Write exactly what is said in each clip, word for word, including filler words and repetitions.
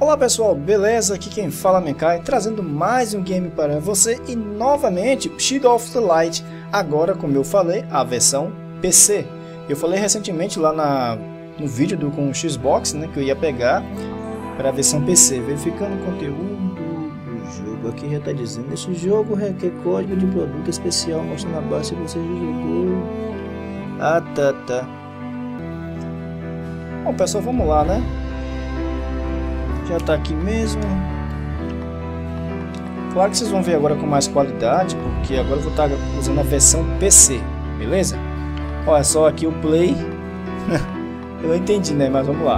Olá pessoal, beleza? Aqui quem fala é Mekai, trazendo mais um game para você e novamente Shadow of the Light, agora como eu falei, a versão P C. Eu falei recentemente lá na, no vídeo do, com o Xbox, né, que eu ia pegar para a versão P C, verificando o conteúdo do jogo. Aqui já está dizendo, esse jogo requer código de produto especial, mostrando a base se você já jogou. Ah, tá, tá. Bom pessoal, vamos lá, né? Já tá aqui mesmo. Claro que vocês vão ver agora com mais qualidade, porque agora eu vou estar usando a versão P C, beleza? Olha só aqui o play. Eu não entendi, né? Mas vamos lá.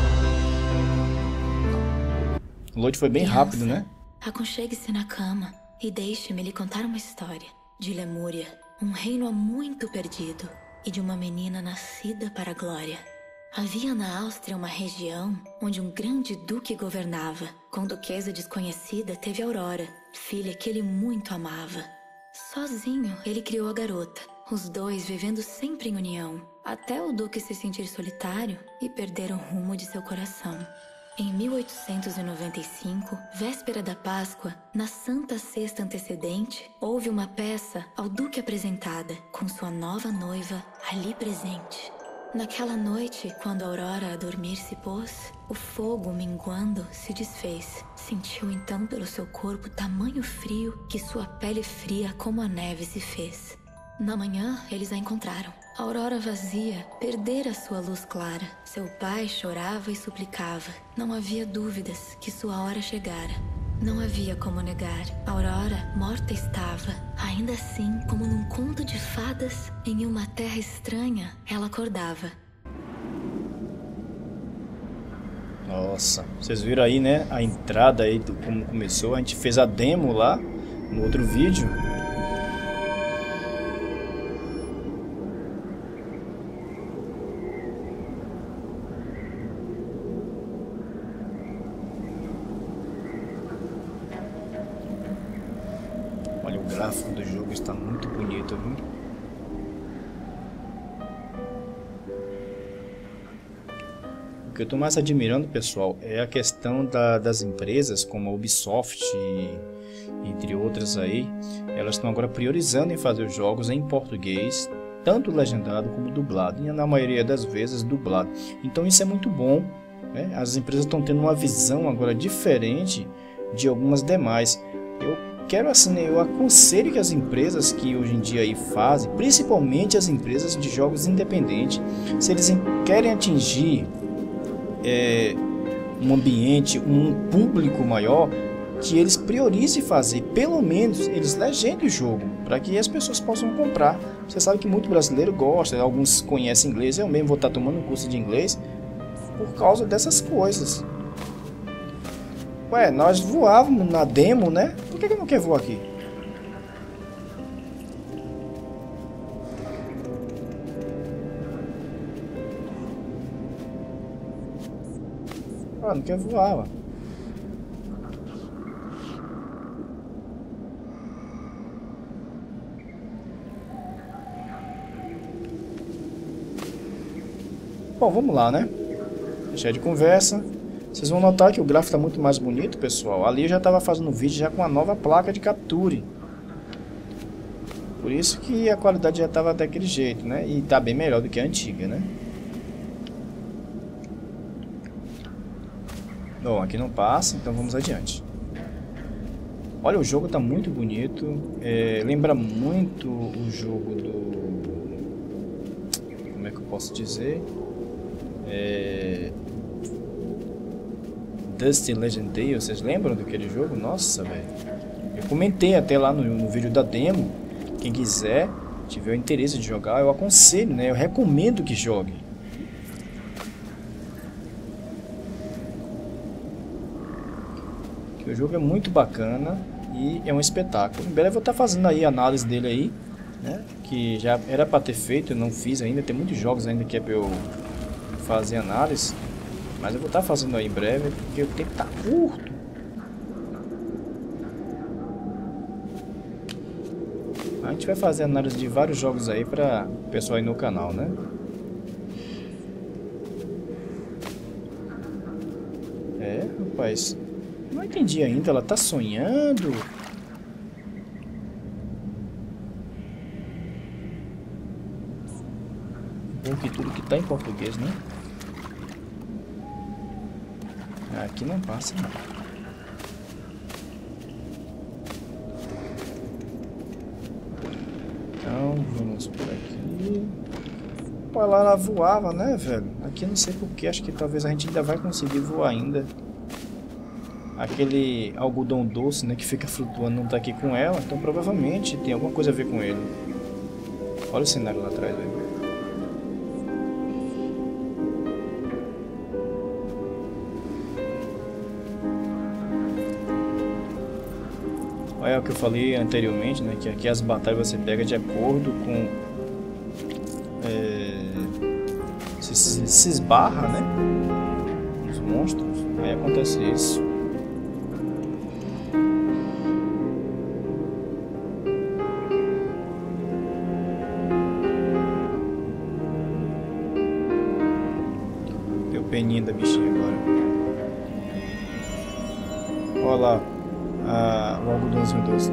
O load foi bem Criança, rápido, né? Aconchegue-se na cama e deixe-me lhe contar uma história de Lemúria, um reino há muito perdido, e de uma menina nascida para a glória. Havia na Áustria uma região onde um grande duque governava. Com duquesa desconhecida teve Aurora, filha que ele muito amava. Sozinho ele criou a garota, os dois vivendo sempre em união, até o duque se sentir solitário e perder o rumo de seu coração. Em mil oitocentos e noventa e cinco, véspera da Páscoa, na Santa Sexta antecedente, houve uma peça ao duque apresentada, com sua nova noiva ali presente. Naquela noite, quando a aurora a dormir se pôs, o fogo, minguando, se desfez. Sentiu então pelo seu corpo tamanho frio que sua pele fria como a neve se fez. Na manhã, eles a encontraram. A aurora vazia perdera sua luz clara. Seu pai chorava e suplicava. Não havia dúvidas que sua hora chegara. Não havia como negar, a Aurora morta estava. Ainda assim, como num conto de fadas, em uma terra estranha, ela acordava. Nossa, vocês viram aí, né? A entrada aí do como começou. A gente fez a demo lá no outro vídeo. Olha, o gráfico do jogo está muito bonito, viu? O que eu estou mais admirando, pessoal, é a questão da, das empresas como a Ubisoft, e, entre outras aí. Elas estão agora priorizando em fazer os jogos em português, tanto legendado como dublado, e na maioria das vezes dublado. Então isso é muito bom, né? As empresas estão tendo uma visão agora diferente de algumas demais. Eu Quero assim, eu aconselho que as empresas que hoje em dia aí fazem, principalmente as empresas de jogos independentes, se eles querem atingir é, um ambiente, um público maior, que eles priorizem fazer, pelo menos eles legendem o jogo, para que as pessoas possam comprar. Você sabe que muito brasileiro gosta, alguns conhecem inglês, eu mesmo vou estar tomando um curso de inglês por causa dessas coisas. Ué, nós voávamos na demo, né? Por que que não quer voar aqui? Ah, não quer voar, ué. Bom, vamos lá, né? Deixa de conversa. Vocês vão notar que o gráfico está muito mais bonito, pessoal. Ali eu já estava fazendo um vídeo já com a nova placa de capture. Por isso que a qualidade já estava daquele jeito, né? E está bem melhor do que a antiga, né? Bom, aqui não passa, então vamos adiante. Olha, o jogo está muito bonito. É, lembra muito o jogo do... Como é que eu posso dizer? É... Dusty Legendary, vocês lembram daquele jogo? Nossa, velho. Eu comentei até lá no, no vídeo da demo. Quem quiser, tiver o interesse de jogar, eu aconselho, né? Eu recomendo que jogue. O jogo é muito bacana e é um espetáculo. Em breve eu vou estar fazendo aí a análise dele aí, né? Que já era para ter feito, eu não fiz ainda. Tem muitos jogos ainda que é para eu fazer análise. Mas eu vou estar fazendo aí em breve, porque o tempo tá curto. A gente vai fazer análise de vários jogos aí para o pessoal aí no canal, né? É. Rapaz, não entendi ainda. Ela tá sonhando? Bom que tudo que tá em português, né? Aqui não passa, não. Então, vamos por aqui. Pô, lá ela voava, né, velho? Aqui eu não sei porquê. Acho que talvez a gente ainda vai conseguir voar ainda. Aquele algodão doce, né, que fica flutuando, não tá aqui com ela. Então, provavelmente, tem alguma coisa a ver com ele. Olha o cenário lá atrás, velho. É o que eu falei anteriormente, né? Que aqui as batalhas você pega de acordo com... É, se, se, se esbarra, né? Os monstros. Aí acontece isso. Deu peninha da bichinha agora. Olha lá. Ah, o algodãozinho doce.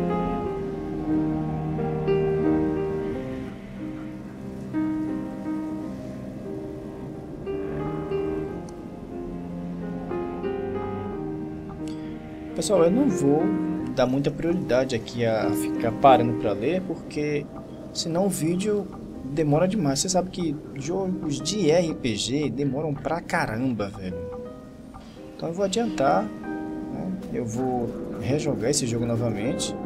Pessoal, eu não vou dar muita prioridade aqui a ficar parando para ler, porque senão o vídeo demora demais. Você sabe que jogos de R P G demoram pra caramba, velho. Então eu vou adiantar, né? Eu vou rejogar esse jogo novamente.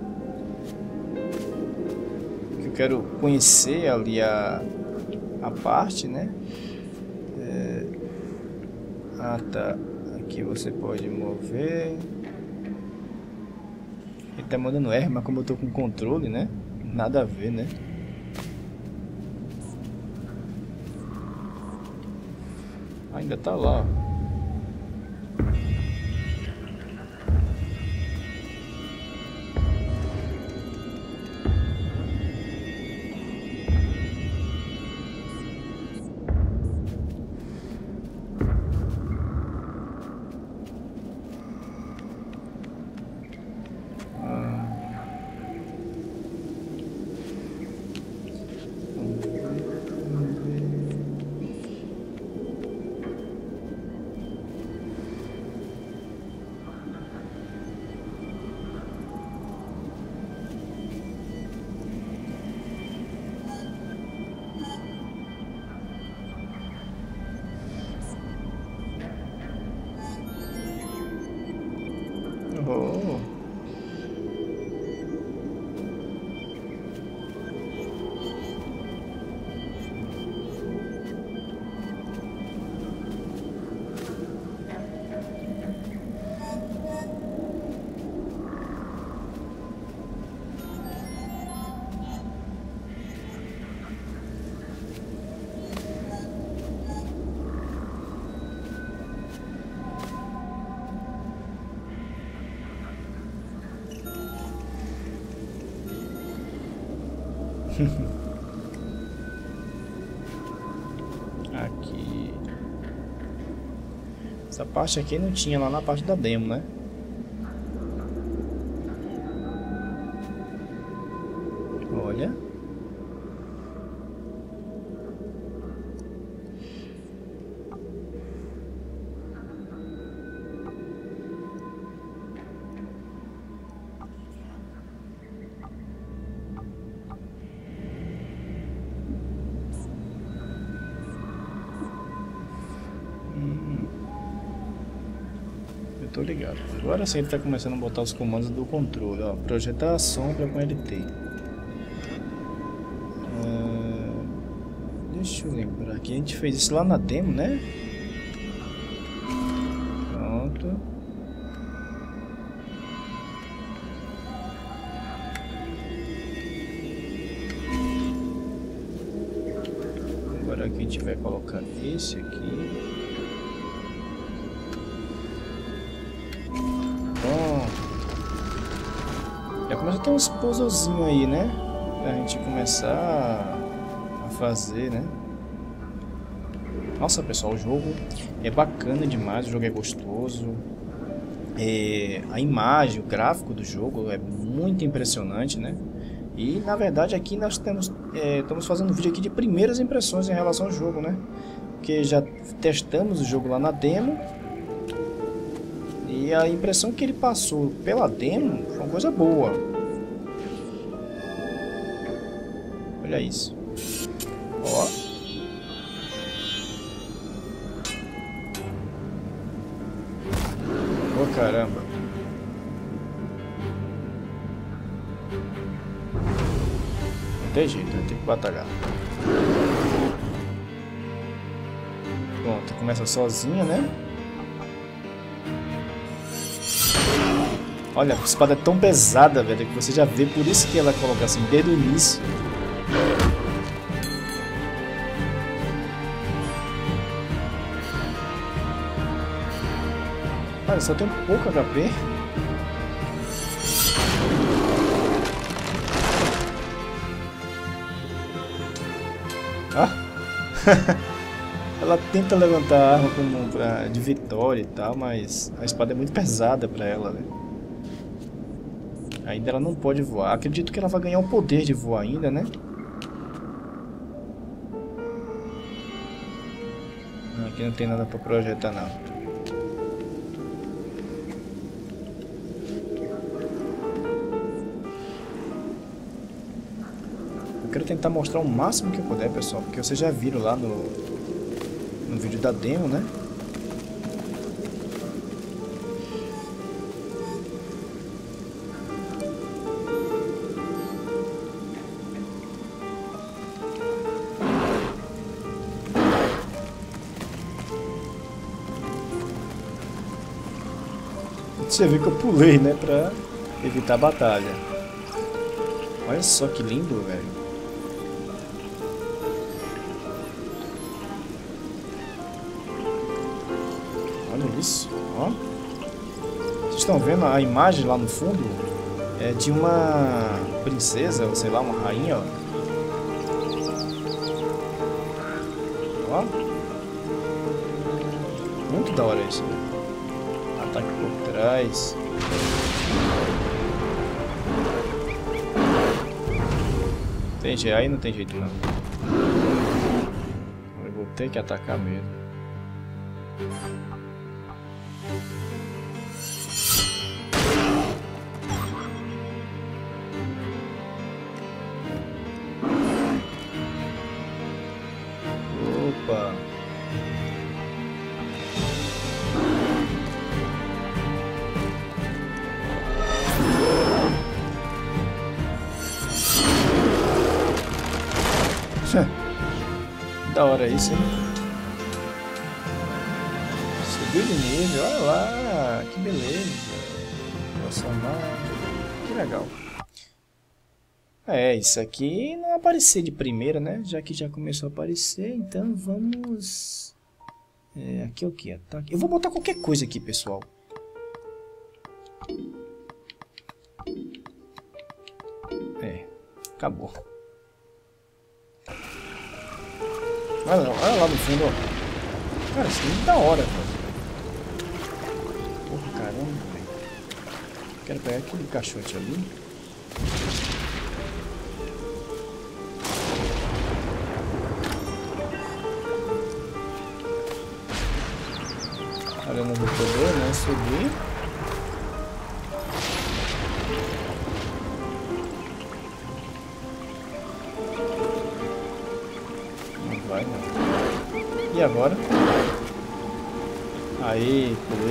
Eu quero conhecer ali a, a parte, né? É... Ah, tá. Aqui você pode mover. Ele tá mandando R, mas como eu tô com controle, né? Nada a ver, né? Ainda tá lá, ó. Oh. Aqui. Essa parte aqui não tinha lá na parte da demo, né? Olha. Tô ligado. Agora sim ele tá começando a botar os comandos do controle, ó. Projetar a sombra com L T. Uh, deixa eu lembrar aqui. A gente fez isso lá na demo, né? Pronto. Agora aqui a gente vai colocar esse aqui. Já começa a ter uns puzzlezinhos aí, né? Pra gente começar a fazer, né? Nossa, pessoal, o jogo é bacana demais, o jogo é gostoso. É, a imagem, o gráfico do jogo é muito impressionante, né? E, na verdade, aqui nós temos, é, estamos fazendo um vídeo aqui de primeiras impressões em relação ao jogo, né? Porque já testamos o jogo lá na demo. E a impressão que ele passou pela demo foi uma coisa boa. Olha isso. Ó. Oh, caramba. Não tem jeito, né? Tem que batalhar. Pronto, começa sozinha, né? Olha, a espada é tão pesada, velho, que você já vê, por isso que ela coloca assim, desde o início. Olha, só tem pouco H P. Ah! Ela tenta levantar a arma como pra, de vitória e tal, mas a espada é muito pesada pra ela, né? Ainda ela não pode voar. Acredito que ela vai ganhar o poder de voar ainda, né? Aqui não tem nada pra projetar, não. Eu quero tentar mostrar o máximo que eu puder, pessoal, porque vocês já viram lá no, no vídeo da demo, né? Você viu que eu pulei, né, pra evitar a batalha. Olha só que lindo, velho. Olha isso, ó. Vocês estão vendo a imagem lá no fundo? É de uma princesa, ou sei lá, uma rainha, ó. Ó. Muito da hora isso, né? Ataque por trás. Tem jeito, aí não tem jeito não. Eu vou ter que atacar mesmo. Opa! Da hora isso, hein? Subiu de nível, olha lá, que beleza. Transformar, que legal. É, isso aqui não aparecer de primeira, né? Já que já começou a aparecer, então vamos... É, aqui é o que? Ataque. Eu vou botar qualquer coisa aqui, pessoal. É, acabou. Olha, olha lá no fundo, ó. Cara, isso é muito da hora, velho. Porra, caramba, velho. Quero pegar aquele caixote ali. Arena do poder, né? Subir. Vai, não. E agora? Aí, pulei.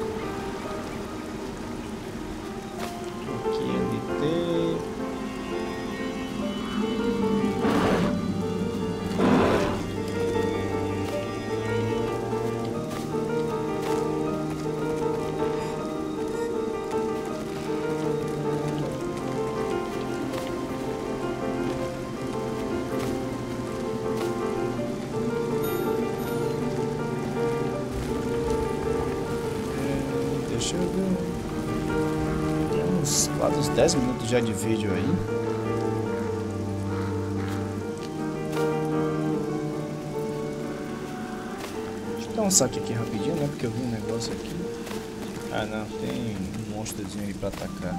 Aqui, evitei. Deixa eu ver. Tem uns quase uns dez minutos já de vídeo aí. um saque aqui rapidinho, né? Porque eu vi um negócio aqui. Ah, não. Tem um monstrozinho ali pra atacar.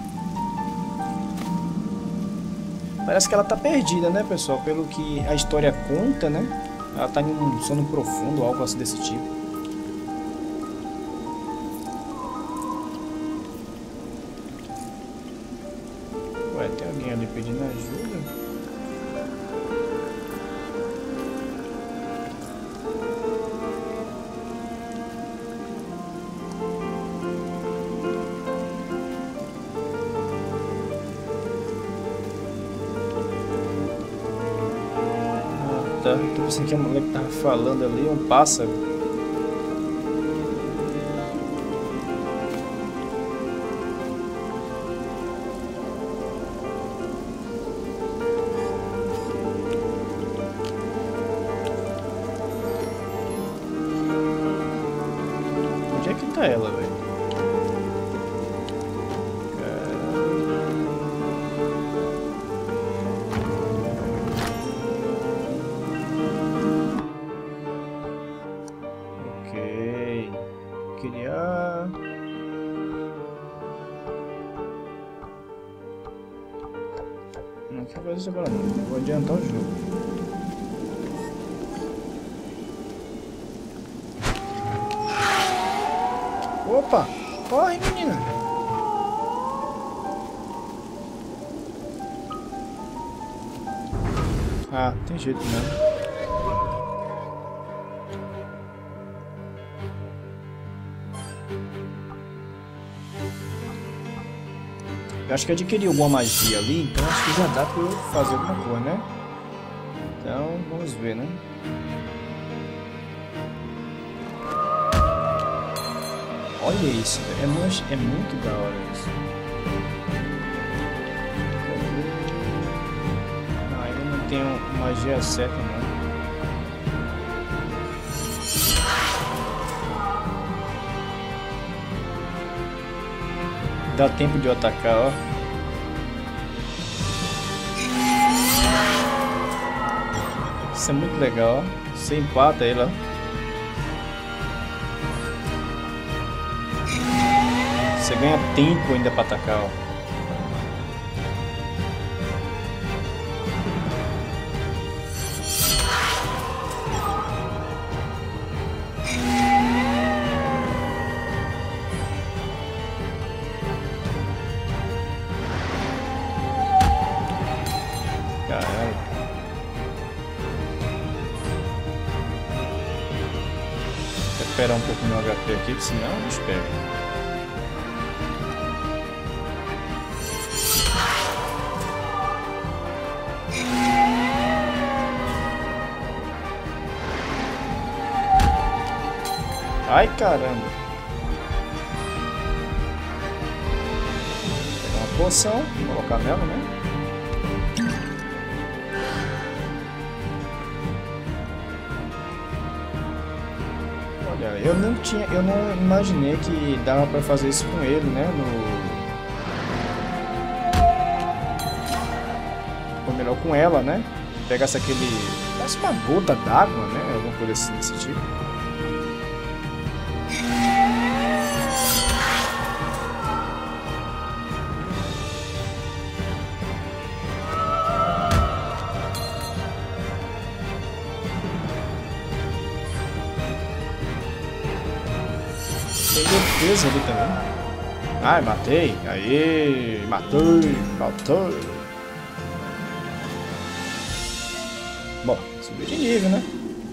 Parece que ela tá perdida, né, pessoal? Pelo que a história conta, né? Ela tá em um sono profundo, algo assim desse tipo. Ué, tem alguém ali pedindo ajuda? Tá, tô pensando que a mulher que tava falando ali é um pássaro. Onde é que tá ela, velho? Criar. Não quero fazer isso agora não. Vou adiantar o jogo. Opa! Corre, menina! Ah, tem jeito mesmo. Eu acho que adquiri alguma magia ali, então acho que já dá pra eu fazer alguma coisa, né? Então, vamos ver, né? Olha isso, é muito, é muito da hora isso. Ah, ainda não tenho magia certa, não. Dá tempo de eu atacar, ó. Isso é muito legal, ó. Você empata ele, ó. Você ganha tempo ainda pra atacar, ó. Caralho. Vou recuperar um pouco meu H P aqui, que senão o bicho pega. Ai, caramba. Vou pegar uma poção, colocar nela, né? Olha, eu não tinha, eu não imaginei que dava pra fazer isso com ele, né? No... Ou melhor, com ela, né? Pegasse aquele... Parece uma gota d'água, né? Alguma coisa assim desse tipo. Tem defesa ali também. Ai, matei. Aê, matei, matou. Bom, subiu de nível, né?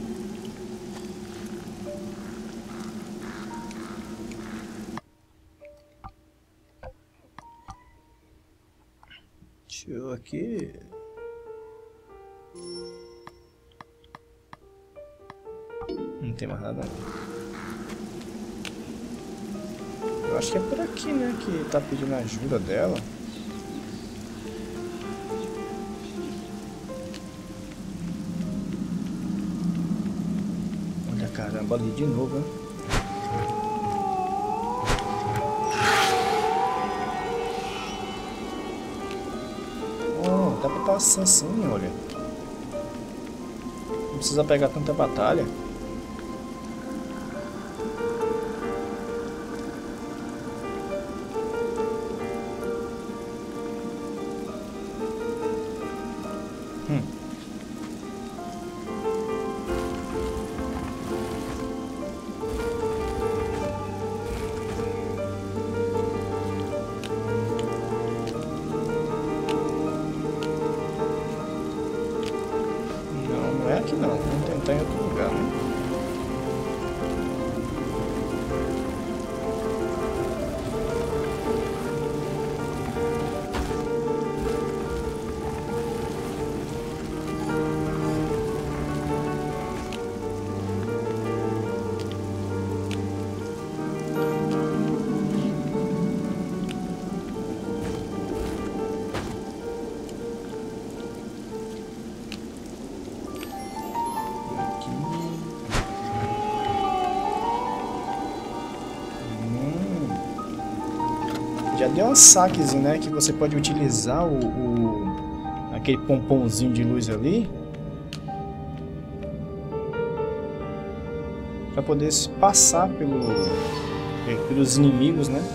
Deixa eu aqui. Não tem mais nada. Eu acho que é por aqui, né, que tá pedindo ajuda dela. Olha, caramba, ali de novo, hein? Oh, dá pra passar assim, olha. Não precisa pegar tanta batalha. Já deu um saquezinho, né? Que você pode utilizar o, o aquele pomponzinho de luz ali para poder passar pelo, pelos inimigos, né?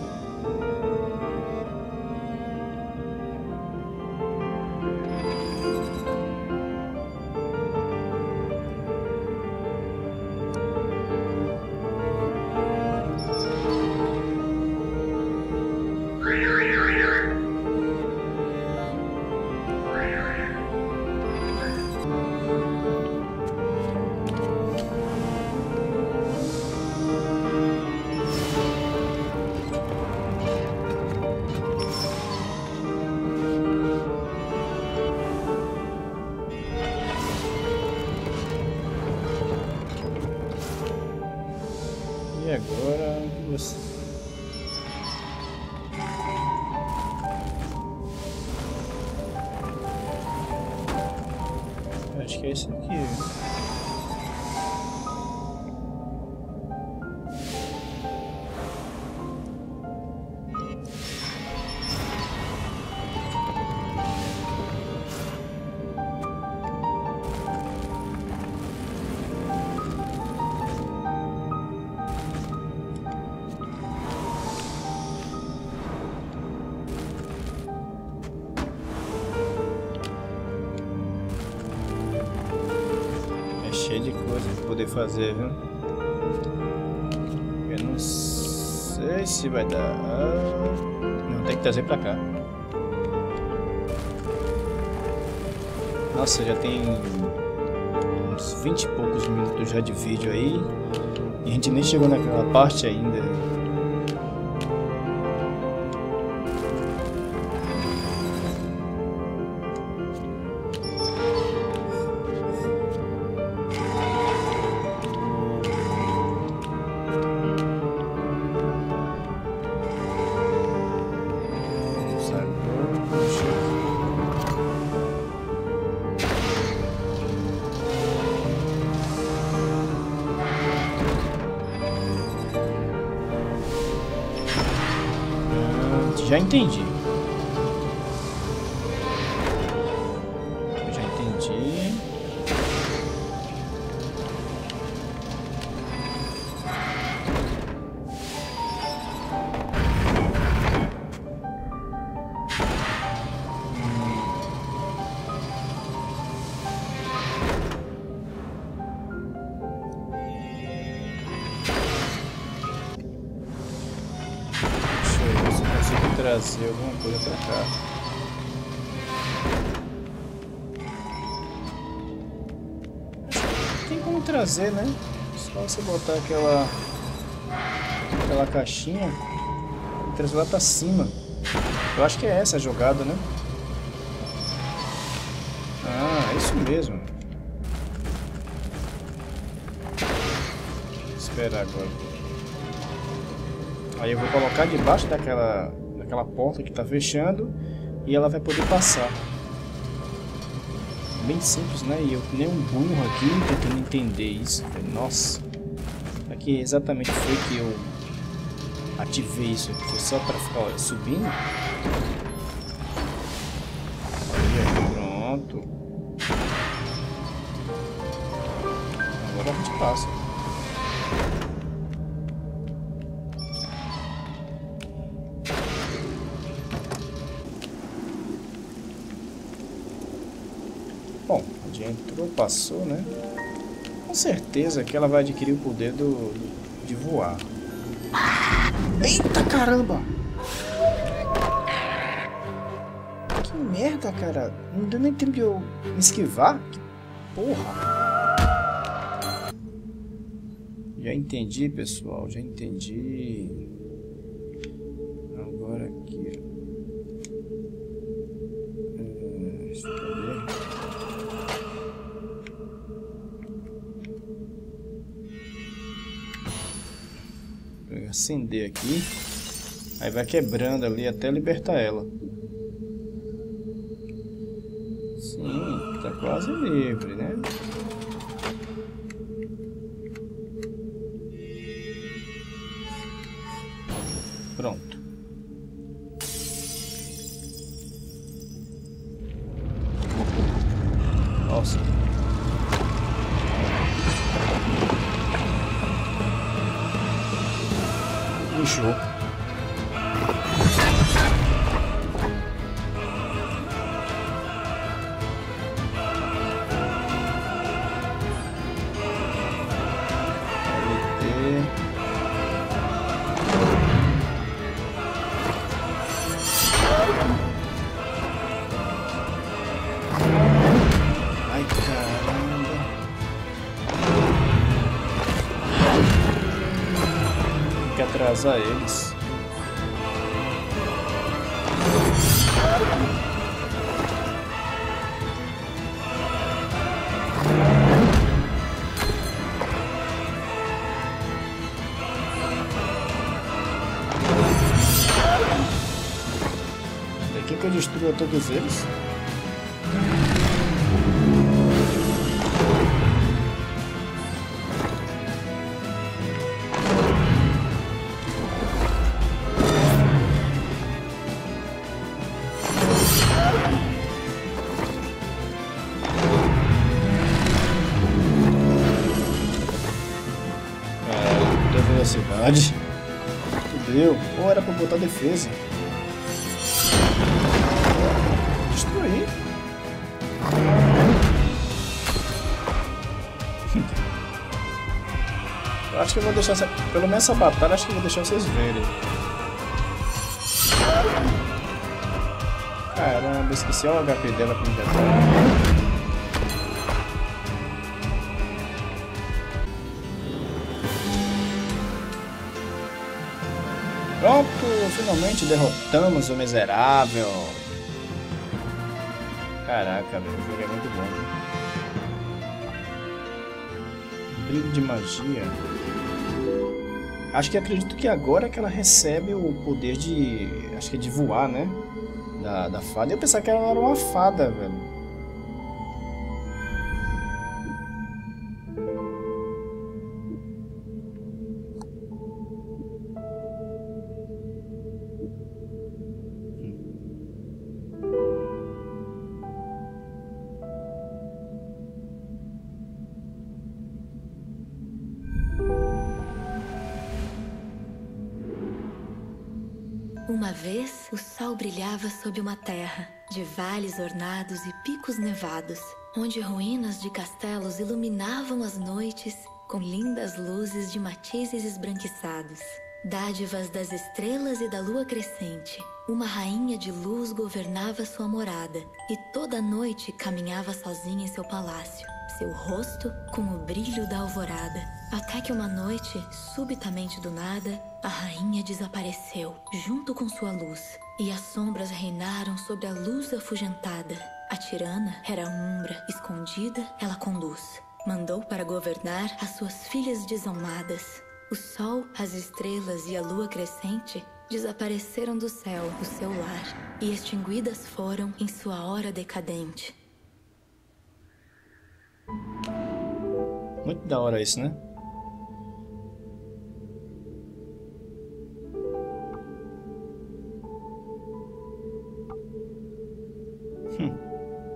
E agora você... Acho que é esse aqui. Cheio de coisa pra poder fazer, viu? Eu não sei se vai dar. Não, tem que trazer pra cá. Nossa, já tem uns vinte e poucos minutos já de vídeo aí. E a gente nem chegou naquela parte ainda. Já entendi. Eu já entendi. Trazer alguma coisa pra cá. Tem como trazer, né? Só você botar aquela aquela caixinha e trazer lá pra cima. Eu acho que é essa a jogada, né? Ah, é isso mesmo. Vou esperar agora. Aí eu vou colocar debaixo daquela aquela porta que tá fechando e ela vai poder passar. Bem simples, né? E eu nem um burro aqui tentando entender isso. Nossa, aqui exatamente foi que eu ativei isso aqui. Foi só para ficar ó, subindo. Aí, pronto. Agora a gente passa. Bom, já entrou, passou, né? Com certeza que ela vai adquirir o poder do, de voar. Eita caramba! Que merda, cara! Não deu nem tempo de eu me esquivar? Que porra! Já entendi, pessoal, já entendi. Agora aqui. É, acender aqui, aí vai quebrando ali até libertar ela. Sim, tá quase livre, né? Pronto. Puxou. Ai, caramba. Tem que atrasar eles. Daqui que eu destruo todos eles. Velocidade. Fudeu. Ou era pra botar defesa. Destruir. Eu acho que eu vou deixar essa... Pelo menos essa batalha, acho que eu vou deixar vocês verem. Caramba, esqueci o H P dela pra inventar. Pronto, finalmente derrotamos o miserável. Caraca, velho, o jogo é muito bom. Brilho de magia. Acho que acredito que agora que ela recebe o poder de... Acho que é de voar, né? Da, da fada. Eu pensava que ela era uma fada, velho. Uma vez, o sol brilhava sob uma terra de vales ornados e picos nevados, onde ruínas de castelos iluminavam as noites com lindas luzes de matizes esbranquiçados. Dádivas das estrelas e da lua crescente, uma rainha de luz governava sua morada e toda noite caminhava sozinha em seu palácio, seu rosto com o brilho da alvorada. Até que uma noite, subitamente do nada, a rainha desapareceu, junto com sua luz, e as sombras reinaram sobre a luz afugentada. A tirana era a Umbra, escondida, ela conduz. Mandou para governar as suas filhas desonradas. O sol, as estrelas e a lua crescente desapareceram do céu, do seu lar, e extinguidas foram em sua hora decadente. Muito da hora isso, né? Hum.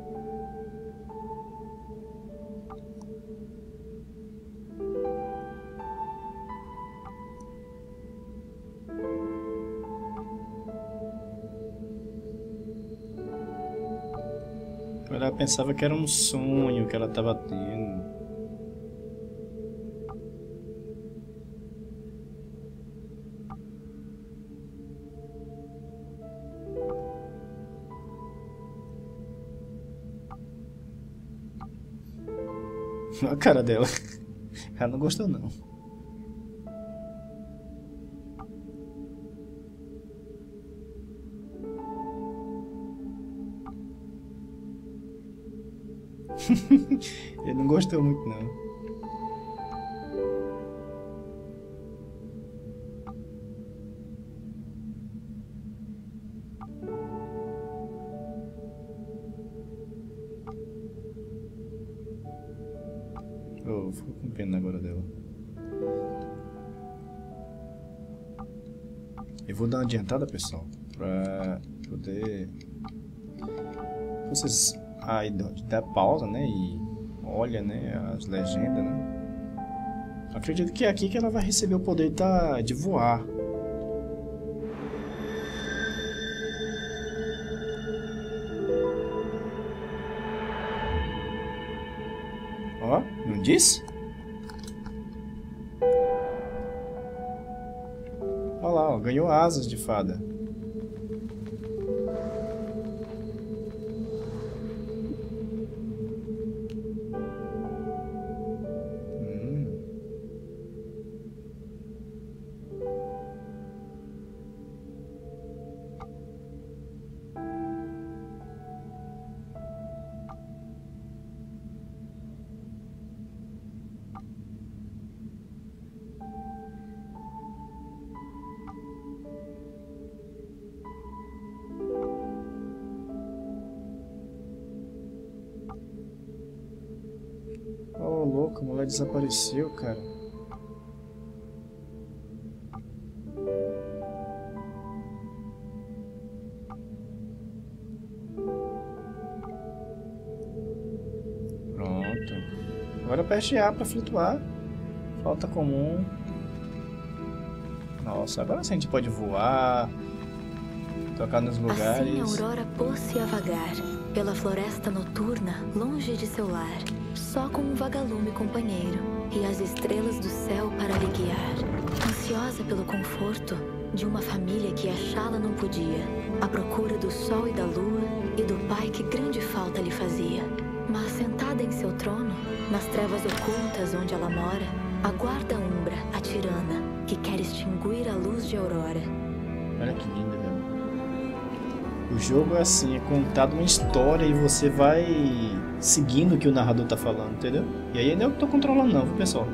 Ela pensava que era um sonho que ela estava tendo. Olha a cara dela. Ela não gostou, não. Ele não gostou muito, não. Oh, ficou com pena agora dela. Eu vou dar uma adiantada, pessoal, pra poder vocês aí dá pausa, né, e olha, né, as legendas, né. Acredito que é aqui que ela vai receber o poder da, de voar, Ó, não disse? Olha lá, ó, ganhou asas de fada. Oh, louco, a mulher desapareceu, cara. Pronto. Agora aperte A para flutuar. Falta comum. Nossa, agora sim a gente pode voar, tocar nos lugares. Assim a Aurora pôs-se a vagar pela floresta noturna, longe de seu lar, só com um vagalume companheiro e as estrelas do céu para lhe guiar. Ansiosa pelo conforto de uma família que achá-la não podia, à procura do sol e da lua e do pai que grande falta lhe fazia. Mas sentada em seu trono, nas trevas ocultas onde ela mora, aguarda a Umbra, a tirana, que quer extinguir a luz de Aurora. Olha que lindo, velho. O jogo é assim, é contado uma história e você vai seguindo o que o narrador tá falando, entendeu? E aí não é eu que tô controlando não, viu, pessoal?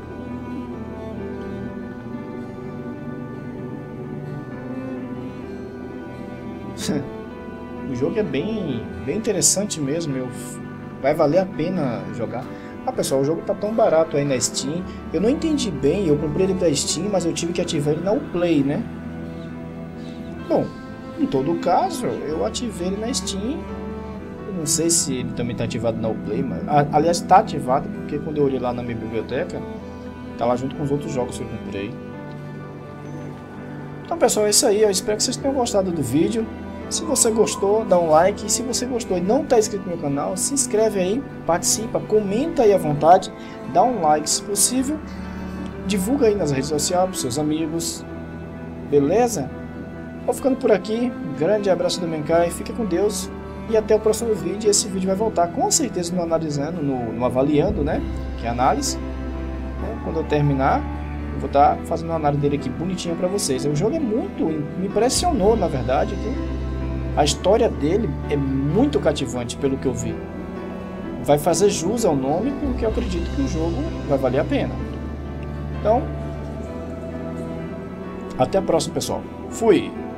O jogo é bem, bem interessante mesmo, eu, vai valer a pena jogar. Ah, pessoal, o jogo tá tão barato aí na Steam. Eu não entendi bem, eu comprei ele da Steam, mas eu tive que ativar ele na Uplay, né? Bom, em todo caso, eu ativei ele na Steam. Eu não sei se ele também está ativado na Uplay, mas... aliás, está ativado, porque quando eu olhei lá na minha biblioteca, tá lá junto com os outros jogos que eu comprei. Então, pessoal, é isso aí. Eu espero que vocês tenham gostado do vídeo. Se você gostou, dá um like. E se você gostou e não está inscrito no meu canal, se inscreve aí, participa, comenta aí à vontade, dá um like se possível, divulga aí nas redes sociais para seus amigos, beleza? Vou ficando por aqui, um grande abraço do Menkai, fica com Deus e até o próximo vídeo. Esse vídeo vai voltar com certeza no analisando, no, no avaliando, né? Que é análise. Né? Quando eu terminar, eu vou estar fazendo uma análise dele aqui bonitinha para vocês. O jogo é muito, me impressionou na verdade. Que a história dele é muito cativante pelo que eu vi. Vai fazer jus ao nome, porque eu acredito que o jogo vai valer a pena. Então, até a próxima, pessoal. Fui!